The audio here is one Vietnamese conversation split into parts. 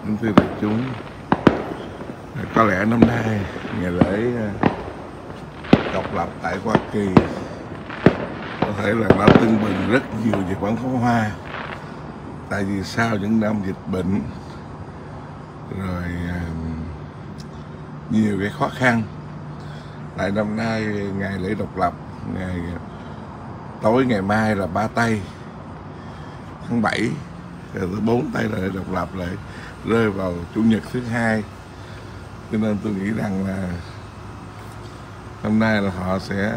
Kính thưa đại chúng, có lẽ năm nay ngày lễ độc lập tại Hoa Kỳ có thể là nó tưng bừng rất nhiều về bắn pháo hoa. Tại vì sau những năm dịch bệnh rồi nhiều cái khó khăn, tại năm nay ngày lễ độc lập, tối ngày mai là 3 tây tháng 7, rồi tới 4 tây là lễ độc lập lại rơi vào chủ nhật thứ hai, cho nên tôi nghĩ rằng là năm nay là họ sẽ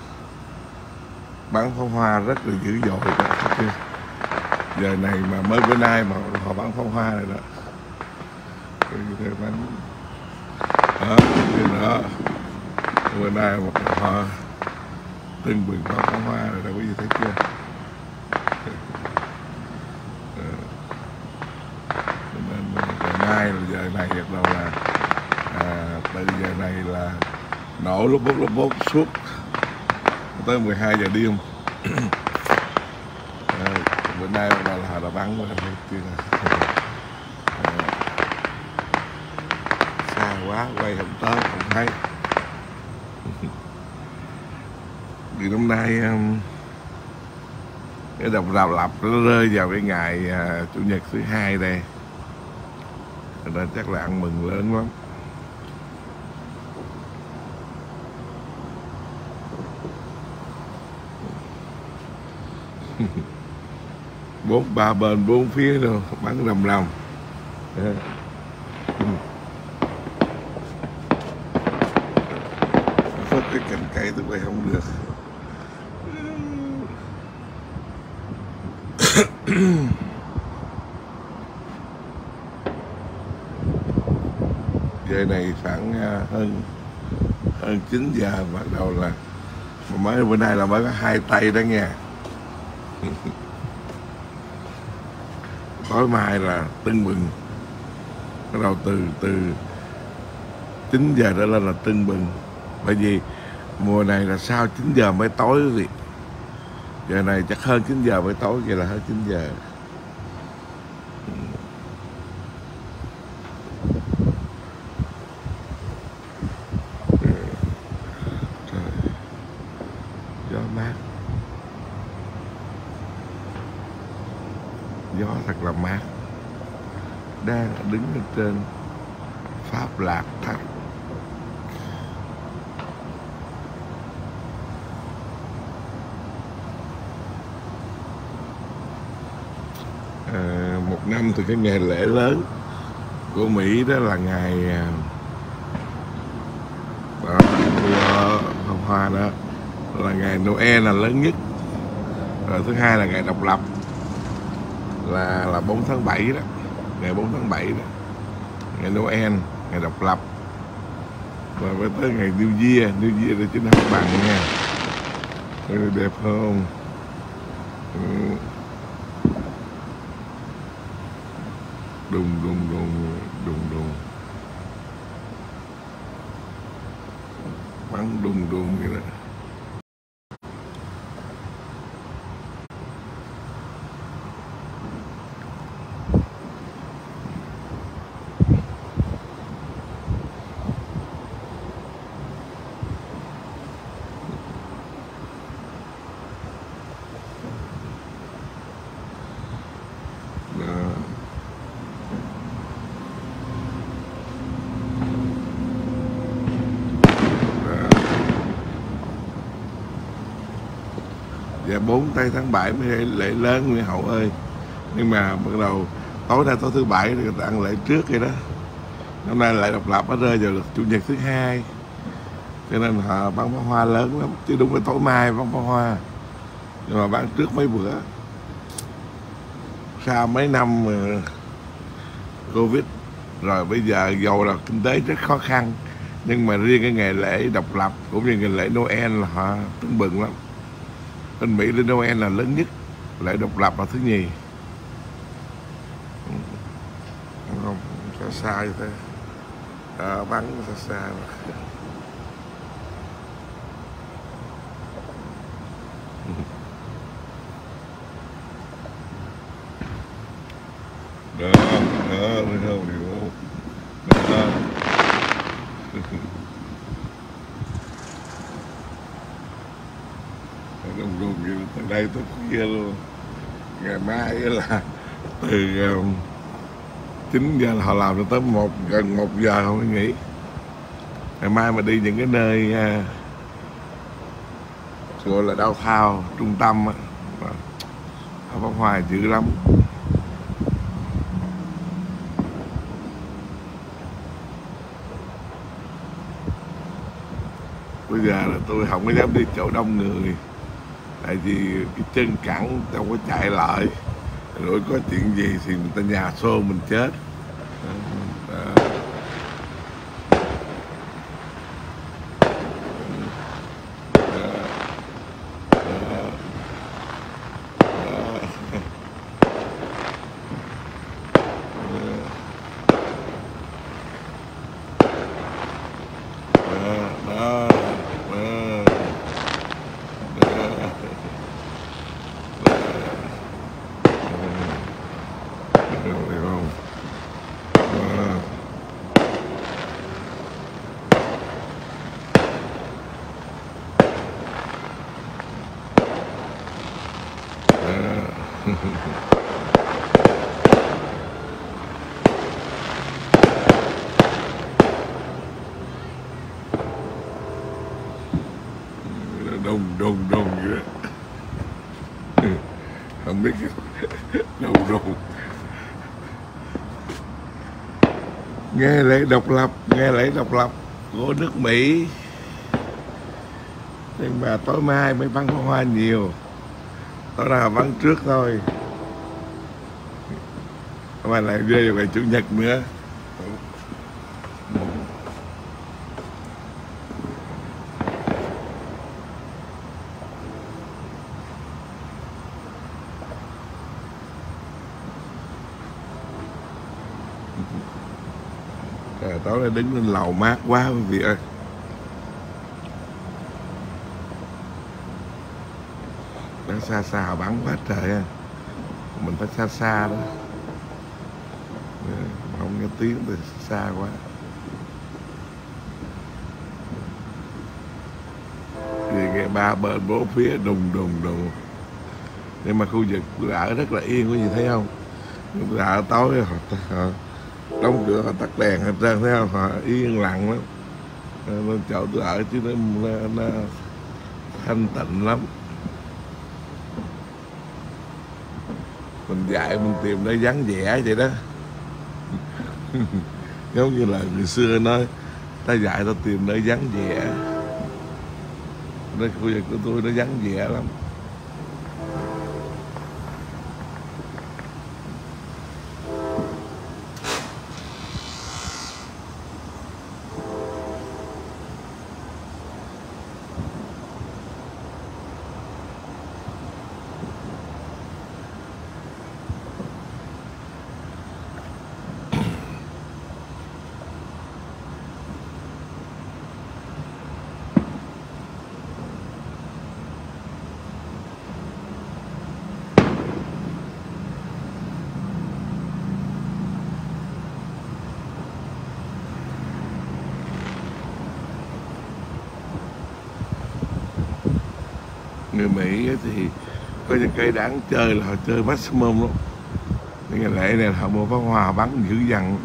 bắn pháo hoa rất là dữ dội. Giờ này mà mới bữa nay mà họ bắn pháo hoa rồi đó, bắn đó bữa nay mà họ tưng bừng bắn pháo hoa rồi đó, quý vị thấy chưa? Nên ngày mai là giờ này bắt đầu là từ giờ này là nổ lúc bốt suốt tới 12 giờ đêm. Bữa nay là họ đã bắn rồi, thấy chưa? Xa quá quay không tới không thấy. Vì năm nay cái độc lập nó rơi vào cái ngày chủ nhật thứ hai đây, nên chắc là ăn mừng lớn lắm. Ba bên bốn phía đâu bắn rầm rầm. Phất cái cành cây tôi quay không được. Giờ này khoảng hơn 9 giờ bắt đầu là mới bữa nay là mới có 2 tây đó nha. Tối mai là tưng bừng, bắt đầu từ 9 giờ trở lên là tưng bừng, bởi vì mùa này là sau 9 giờ mới tối gì. Giờ này chắc hơn 9 giờ mới tối, vậy là hơn 9 giờ. Gió mát, gió thật là mát. Đang đứng ở trên Pháp Lạc Thạch. Một năm thì cái ngày lễ lớn của Mỹ đó là ngày pháo hoa đó, là ngày Noel là lớn nhất. Rồi thứ hai là ngày độc lập là 4 tháng 7 đó, ngày 4 tháng 7 đó, ngày Noel, ngày độc lập. Rồi mới tới ngày New Year là chính học bằng nha. Đẹp không? Đùng bắn đùng vậy đó. Dạ 4 tây tháng 7 mới lễ lớn Nguyễn Hậu ơi. Nhưng mà bắt đầu tối nay tối thứ bảy thì người ta ăn lễ trước vậy đó. Năm nay lễ độc lập nó rơi vào chủ nhật thứ hai, cho nên họ bắn pháo hoa lớn lắm. Chứ đúng là tối mai bắn pháo hoa, nhưng mà bắn trước mấy bữa. Sau mấy năm Covid rồi, bây giờ dầu là kinh tế rất khó khăn, nhưng mà riêng cái ngày lễ độc lập cũng như ngày lễ Noel là họ tưng bừng lắm. Bên Mỹ lễ Noel là lớn nhất, lễ độc lập là thứ nhì. Không xa như thế, bắn xa đó, thấy không? đùng đùng vậy từ đây tới kia luôn. Ngày mai là từ 9 giờ là họ làm cho tới gần 1 giờ không có nghỉ. Ngày mai mà đi những cái nơi gọi là downtown trung tâm á, pháo hoa dữ lắm. Bây giờ là tôi không có dám đi chỗ đông người, tại vì cái chân cẳng đâu có chạy lại, rồi có chuyện gì thì người ta nhà xô mình chết. Đùng đùng đùng vậy đó. Không biết đùng đùng. Nghe lễ độc lập, nghe lễ độc lập của nước Mỹ, nhưng mà tối mai mới bắn pháo hoa nhiều, tối nào bắn trước thôi, mà lại rơi vào ngày Chủ nhật nữa. Tối nay đứng lên lầu mát quá quý vị ơi. Đang xa xa bắn quá trời á, mình phải xa xa đó, không nghe tiếng thì xa quá. Thì nghe ba bên bốn phía đùng đùng đùng. Nhưng mà khu vực tôi ở rất là yên, quý vị thấy không? Tôi ở tối họ đóng cửa, họ tắt đèn hết trơn, thấy không? Họ yên lặng lắm. Nên chỗ tôi ở chứ nó thanh tịnh lắm. Mình dạy mình tìm nơi vắng vẻ vậy đó. Giống như là người xưa nói, ta dạy ta tìm nơi vắng vẻ. Đây khu vực của tôi nó vắng vẻ lắm. Người Mỹ thì có những cái đáng chơi là họ chơi maximum lắm. Những ngày lễ này là họ mua pháo hoa bắn dữ dằn,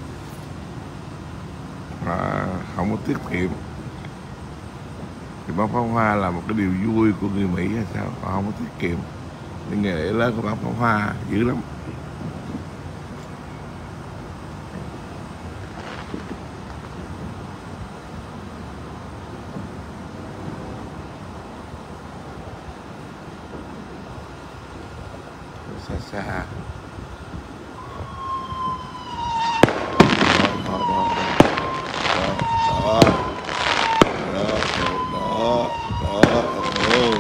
và không có tiết kiệm. Thì bắn pháo hoa là một cái điều vui của người Mỹ hay sao, họ không có tiết kiệm. Những ngày lễ lớn của bắn pháo hoa dữ lắm. Xa xa đó, đó, đó, đó, đó, đó.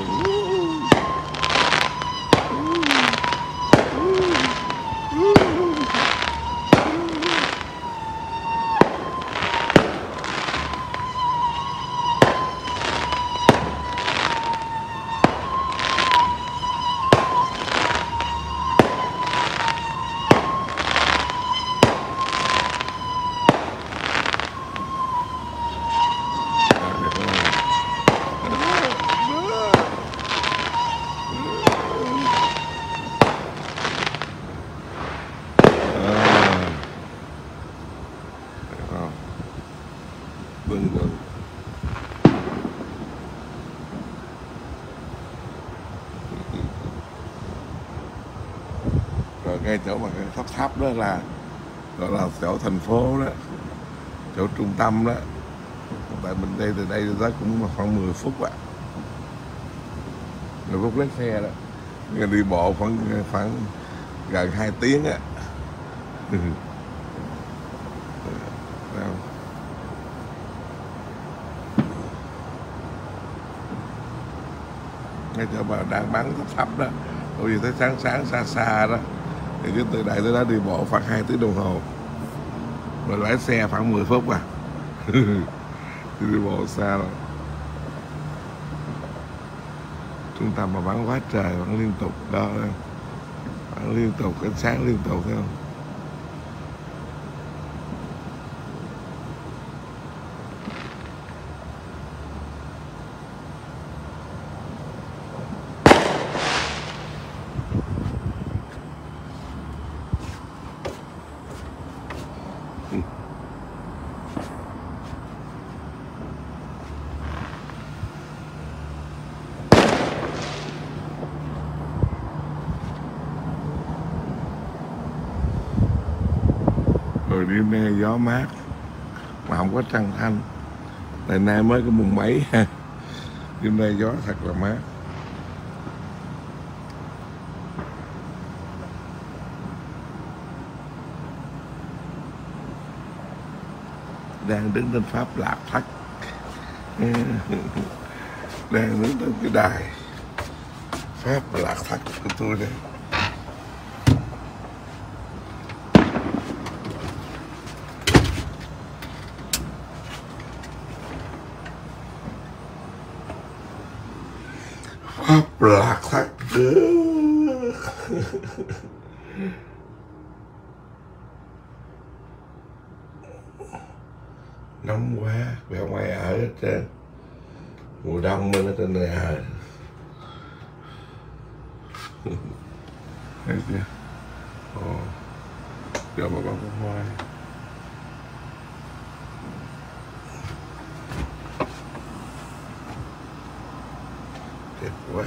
ngay chỗ mà cái thấp thấp đó là gọi là chỗ thành phố đó, chỗ trung tâm đó. Tại mình đây từ đây tới cũng khoảng 10 phút ạ. 10 phút lấy xe đó. Người đi bộ khoảng gần 2 tiếng á. Ngay chỗ mà đang bắn thấp thấp đó, bởi vì thấy sáng sáng xa xa đó, thì cứ từ đây tới đó đi bộ khoảng 2 tiếng đồng hồ, rồi lái xe khoảng 10 phút à. Đi bộ xa rồi. Trung tâm mà bắn quá trời, bắn liên tục đó, bắn liên tục, ánh sáng liên tục, thấy không? Rồi đêm nay gió mát mà không có trăng thanh, tại nay mới có mùng mấy ha. Đêm nay gió thật là mát. Đang đứng trên Pháp Lạc Thất. Đang đứng trên cái đài Pháp Lạc Thất của tôi đây. Pháp Lạc Thất. Nóng quá, vì không ai ở hết trơn. Mùa đông mới ở trên này ở. Thấy chưa? Ồ, giờ mà bắn pháo hoa. Đẹp quá.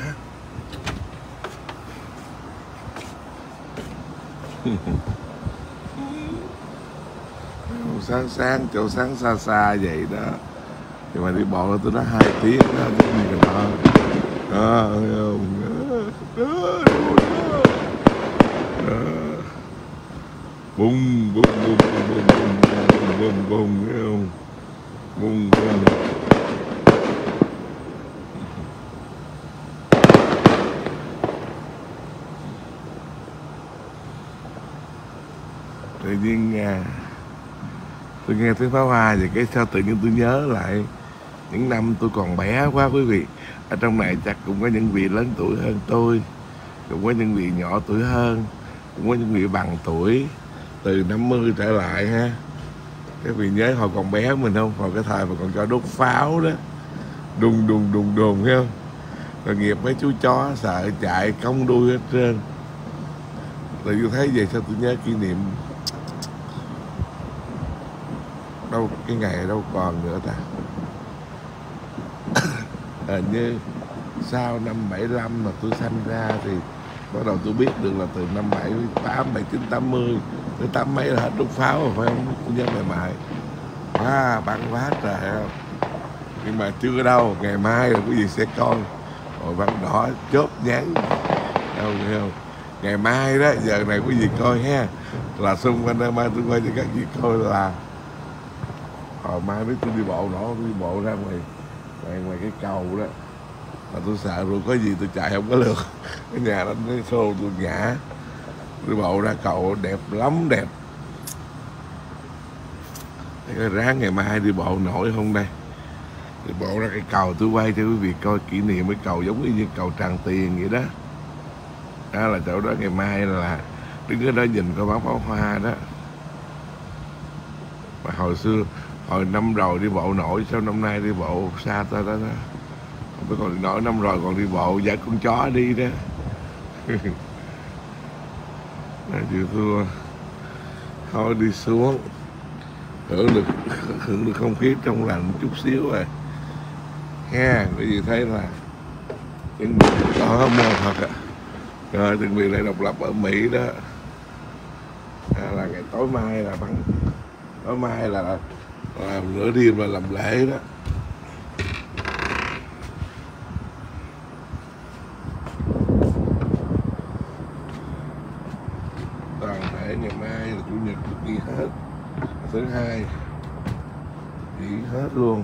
Sáng sáng, chỗ sáng xa xa vậy đó. Nhưng mà đi bộ tôi nói 2 tiếng đó, cái gì đó. Đó, thấy không? Đó. Bùng, bùng, bùng, bùng, bùng, bùng, bùng, bùng, thấy không? Bùng, bùng. Tự nhiên tôi nghe tiếng pháo hoa vậy cái sao tự nhiên tôi nhớ lại những năm tôi còn bé quá quý vị. Ở trong này chắc cũng có những vị lớn tuổi hơn tôi, cũng có những vị nhỏ tuổi hơn, cũng có những vị bằng tuổi từ 50 trở lại ha. Các vị nhớ hồi còn bé mình không? Hồi cái thời mà còn cho đốt pháo đó, đùng đùng đùng đùng thấy không? Rồi nghiệp mấy chú chó sợ chạy cong đuôi hết trơn. Tự tôi thấy vậy sao tôi nhớ kỷ niệm. Đâu cái ngày đâu còn nữa ta. Như sau năm 75 mà tôi sanh ra thì bắt đầu tôi biết được là từ năm 78, 79, 80 tới 80 mấy là hết đốt pháo rồi phải không? Tôi nhớ mày mãi. Bắn quá trời không? Nhưng mà chưa đâu, ngày mai là cái gì sẽ coi. Rồi bắn đỏ chốt nhắn. Không hiểu không? Ngày mai đó, giờ này quý vị coi ha. Là xung quanh đây mai tôi quay cho các vị coi là hồi mai biết tôi đi bộ nổ, tôi đi bộ ra ngoài cái cầu đó. Mà tôi sợ rồi có gì tôi chạy không có được. Cái nhà đó cái xô tôi ngã. Đi bộ ra cầu đẹp lắm, đẹp. Để ráng ngày mai đi bộ nổi không đây. Đi bộ ra cái cầu tôi quay cho quý vị coi kỷ niệm cái cầu giống như cầu Tràng Tiền vậy đó. Đó là chỗ đó ngày mai là đứng ở đó nhìn coi bắn pháo hoa đó. Mà hồi xưa, hồi năm rồi đi bộ nổi, sao năm nay đi bộ xa ta đó đó. Không biết còn nổi, năm rồi còn đi bộ dắt con chó đi đó. Chịu thua. Thôi đi xuống hưởng được không khí trong lành chút xíu rồi ha. Bởi vì thấy là những đó mơ thật ạ. Rồi từng vị lại độc lập ở Mỹ đó. là ngày tối mai là bắn, tối mai là nửa đêm là làm lễ đó. Toàn thể ngày mai là chủ nhật được nghỉ hết, thứ hai nghỉ hết luôn.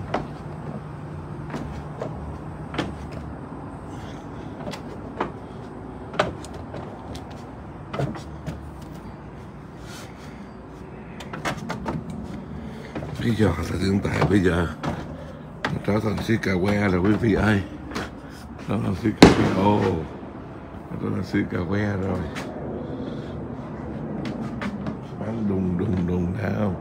Bây giờ là hiện tại bây giờ trở thành xí cà que rồi quý vị ơi, đó là xí cà que, đó là xí cà que rồi, bắn đùng đùng đùng nào.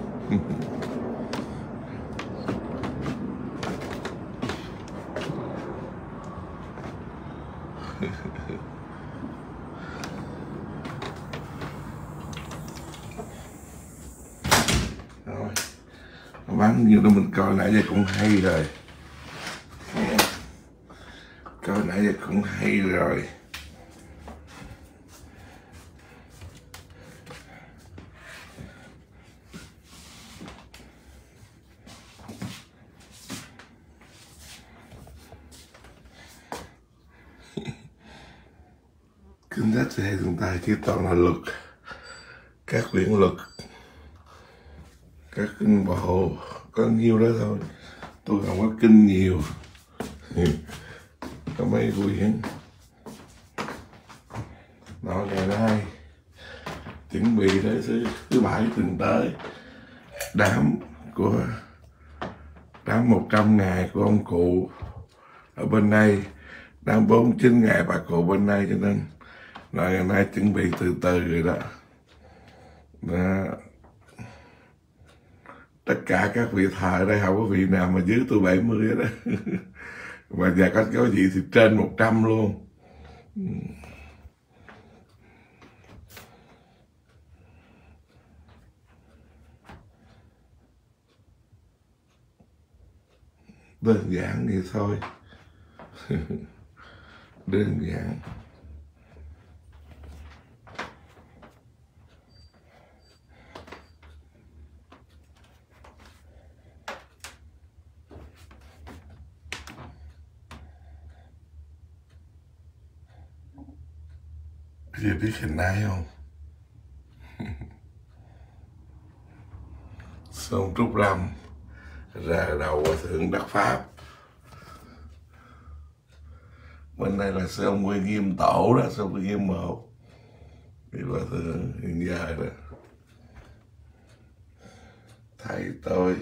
Rồi bắn như đó mình coi nãy giờ cũng hay rồi, coi nãy giờ cũng hay rồi. Kinh sách thì chúng ta chỉ toàn là luật, các quyển luật, các kinh bộ, có nhiêu đó thôi. Tôi không có kinh nhiều, có mấy quyển. Đó, ngày nay chuẩn bị tới thứ bảy tuần tới, đám 100 ngày của ông cụ ở bên đây, đám 49 ngày bà cụ bên đây, cho nên là ngày nay chuẩn bị từ từ rồi đó. Tất cả các vị thợ ở đây không có vị nào mà dưới tôi 70 hết đó. Và giờ có vị thì trên 100 luôn. Đơn giản vậy thôi. Đơn giản. Chị biết hình ai không? Sơn Trúc Lâm ra đầu Hòa Thượng Đắc Pháp. Bên đây là Sơn Quy Nghiêm Tổ đó, Sơn Quy Nghiêm 1. Thì Hòa Thượng hiện giờ đó. Thầy tôi.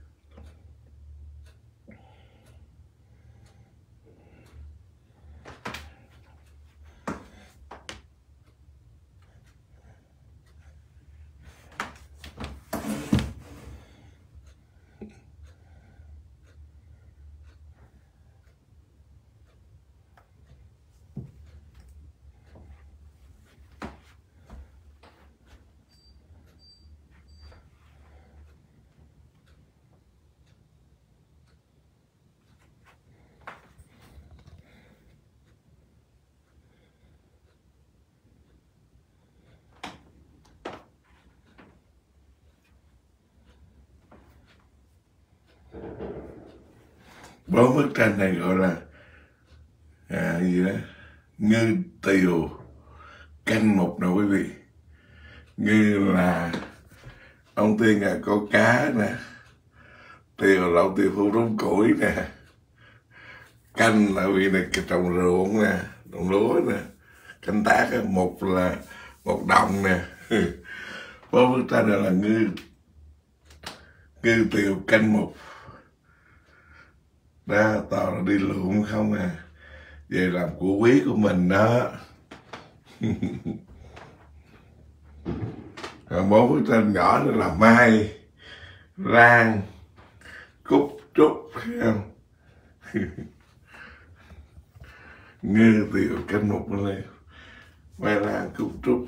Bốn bức tranh này gọi là gì đó, ngư tiều canh một nè quý vị. Ngư là ông tiên là câu cá nè, tiều là ông tiều phu rốn củi nè, canh là vì này trồng ruộng nè, trồng lúa nè, canh tác một là một đồng nè. Bốn bức tranh này là ngư tiều canh một. Đó, toàn là đi lượm không à, về làm của quý của mình đó. Còn bốn bức tranh nhỏ nữa là Mai, Rang, Cúc, Trúc, thấy không? Ngư tiều canh một lên, Mai, Rang, Cúc, Trúc.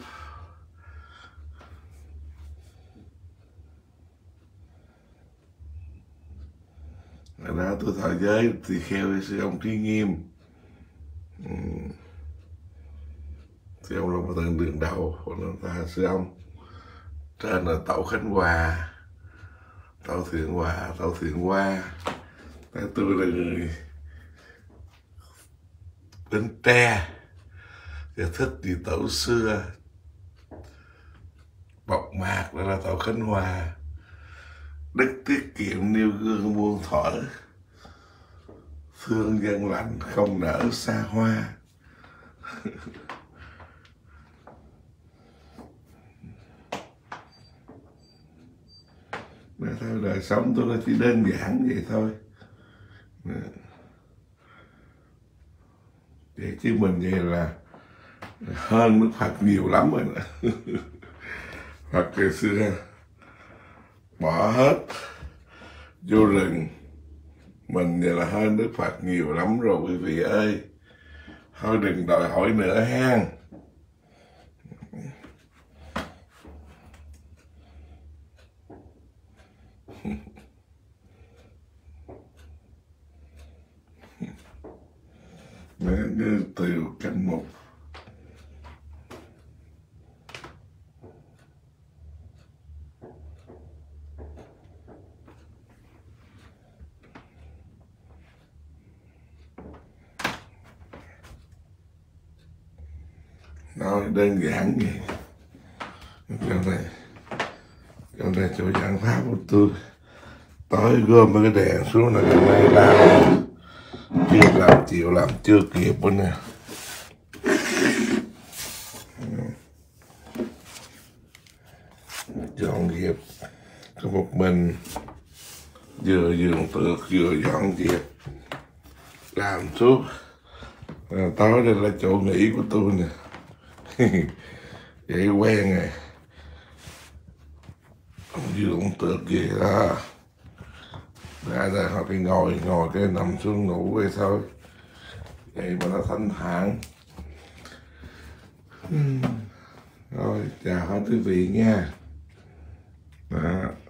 Ở đó tôi thọ giới thì kheo sư ông Trí Nghiêm. Sư ông là một tầng đường đầu của ta, sư ông Trên là tàu Khánh Hòa, tàu Thiện Hòa, tàu Thiện Hoa. Tôi là người Bến Tre và thích đi tàu xưa bọc mạc, đó là tàu Khánh Hòa. Đức tiết kiệm nêu gương muôn thuở, thương dân lành không nỡ xa hoa. Mà thôi, đời sống tôi nó chỉ đơn giản vậy thôi. Vậy chứ mình vậy là hơn Đức Phật nhiều lắm rồi nè. Phật ngày xưa bỏ hết vô rừng, mình vậy là hơn Đức Phật nhiều lắm rồi quý vị ơi. Thôi đừng đòi hỏi nữa ha. Từ canh một nói đơn giản vậy. Trong này chỗ giảng pháp của tôi tối gom mấy cái đèn xuống là ngày nay làm chưa làm chịu làm chưa kịp nữa nè. Dọn dẹp có một mình, vừa giường tược vừa dọn dẹp làm suốt. Tối đây là chỗ nghỉ của tôi nè. Vậy quen rồi, giường tược gì đó ra đây họ đi ngồi cái nằm xuống ngủ vậy thôi, vậy mà nó thanh thản. Rồi chào hết quý vị nha. Đó.